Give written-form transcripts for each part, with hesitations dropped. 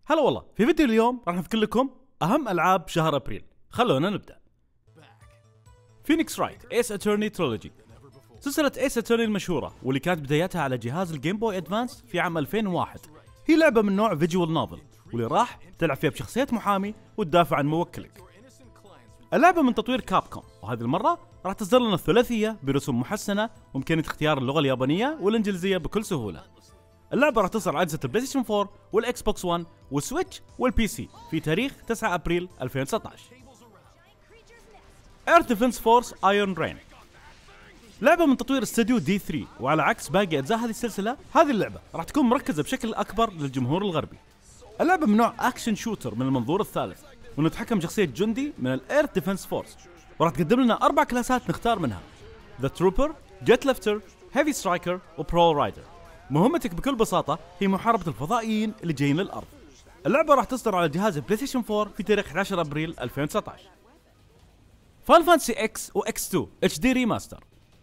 هلا والله، في فيديو اليوم راح نذكر لكم أهم ألعاب شهر أبريل. خلونا نبدأ. فينيكس رايت ايس اتورني ترولوجي، سلسلة ايس اتورني المشهورة واللي كانت بدايتها على جهاز الجيم بوي ادفانس في عام 2001. هي لعبة من نوع فيجوال نوفل واللي راح تلعب فيها بشخصية محامي وتدافع عن موكلك. اللعبة من تطوير كابكوم، وهذه المرة راح تصدر لنا الثلاثية برسوم محسنة وإمكانية اختيار اللغة اليابانية والإنجليزية بكل سهولة. اللعبة راح تصدر على أجهزة البلاي ستيشن 4 والإكس بوكس 1 والسويتش والبي سي في تاريخ 9 أبريل 2019. اير ديفنس فورس ايرون رين، لعبة من تطوير استوديو دي 3، وعلى عكس باقي أجزاء هذه السلسلة، هذه اللعبة راح تكون مركزة بشكل أكبر للجمهور الغربي. اللعبة من نوع أكشن شوتر من المنظور الثالث، ونتحكم شخصية جندي من الاير ديفنس فورس، وراح تقدم لنا 4 كلاسات نختار منها: ذا تروبر، جيت ليفتر، هيفي سترايكر، وبرو رايدر. مهمتك بكل بساطة هي محاربة الفضائيين اللي جايين للأرض. اللعبة راح تصدر على جهاز البلاي ستيشن 4 في تاريخ 11 أبريل 2019. فاينل فانتسي اكس واكس 2 اتش دي ريماستر،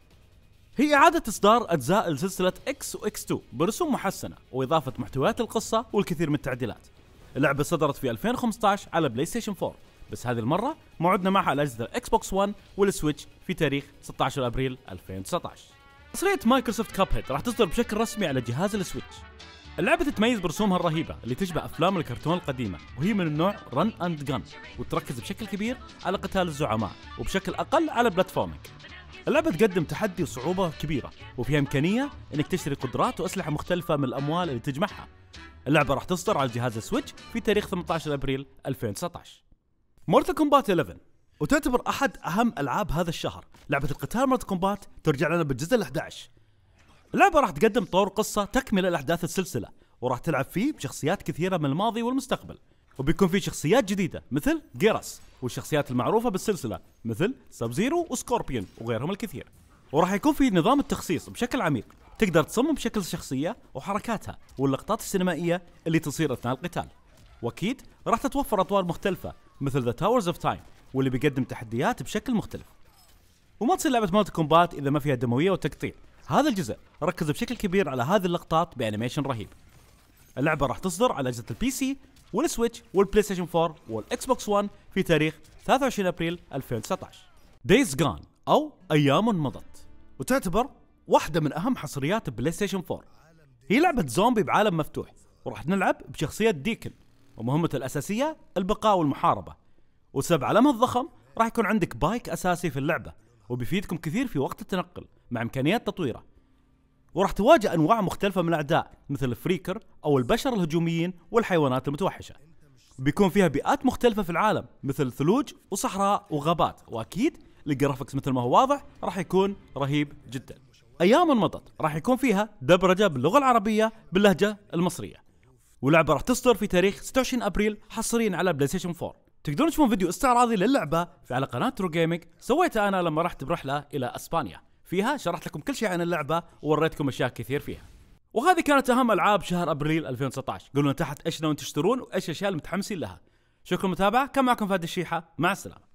هي إعادة إصدار أجزاء لسلسلة اكس واكس 2 برسوم محسنة وإضافة محتويات القصة والكثير من التعديلات. اللعبة صدرت في 2015 على بلاي ستيشن 4، بس هذه المرة موعدنا معها على أجهزة الإكس بوكس 1 والسويتش في تاريخ 16 أبريل 2019. حصرية مايكروسوفت كاب هيد راح تصدر بشكل رسمي على جهاز السويتش. اللعبة تتميز برسومها الرهيبة اللي تشبه أفلام الكرتون القديمة، وهي من النوع رن أند جن، وتركز بشكل كبير على قتال الزعماء وبشكل أقل على بلاتفورمينج. اللعبة تقدم تحدي وصعوبة كبيرة، وفيها إمكانية إنك تشتري قدرات وأسلحة مختلفة من الأموال اللي تجمعها. اللعبة راح تصدر على جهاز السويتش في تاريخ 18 أبريل 2019. مورتال كومبات 11، وتعتبر أحد أهم ألعاب هذا الشهر. لعبة القتال مورتال كومبات ترجع لنا بالجزء ال11. اللعبة راح تقدم طور قصة تكمل الأحداث السلسلة، وراح تلعب فيه بشخصيات كثيرة من الماضي والمستقبل، وبيكون فيه شخصيات جديدة مثل جيراس، والشخصيات المعروفة بالسلسلة مثل سب زيرو وسكوربيون وغيرهم الكثير. وراح يكون فيه نظام التخصيص بشكل عميق، تقدر تصمم بشكل الشخصية وحركاتها واللقطات السينمائية اللي تصير أثناء القتال. وأكيد راح تتوفر أطوار مختلفة مثل ذا تاورز اوف تايم، واللي بيقدم تحديات بشكل مختلف. وما تصير لعبة مورتال كومبات إذا ما فيها دموية وتقطيع. هذا الجزء ركز بشكل كبير على هذه اللقطات بأنيميشن رهيب. اللعبة راح تصدر على أجهزة البي سي والسويتش والبلاي ستيشن 4 والإكس بوكس 1 في تاريخ 23 أبريل 2019. دايز جان أو أيام مضت، وتعتبر واحدة من أهم حصريات بلاي ستيشن 4. هي لعبة زومبي بعالم مفتوح، وراح نلعب بشخصية ديكن، ومهمته الأساسية البقاء والمحاربة. وسبب علمها الضخم راح يكون عندك بايك أساسي في اللعبة، وبيفيدكم كثير في وقت التنقل مع إمكانيات تطويره. وراح تواجه أنواع مختلفة من الأعداء مثل الفريكر أو البشر الهجوميين والحيوانات المتوحشة. بيكون فيها بيئات مختلفة في العالم مثل ثلوج وصحراء وغابات، وأكيد الجرافيكس مثل ما هو واضح راح يكون رهيب جدا. أيام مضت راح يكون فيها دبرجة باللغة العربية باللهجة المصرية، ولعبة راح تصدر في تاريخ 26 أبريل حصريا على بلاي ستيشن 4. تقدرون تشوفون فيديو استعراضي للعبة على قناة ترو جيمنج سويته أنا لما رحت برحلة إلى أسبانيا، فيها شرحت لكم كل شيء عن اللعبة ووريتكم أشياء كثير فيها. وهذه كانت أهم ألعاب شهر أبريل 2019. قولوا لنا تحت إيش ناويين تشترون وإيش الأشياء اللي متحمسين لها. شكرا للمتابعة، كان معكم فهد الشيحة، مع السلامة.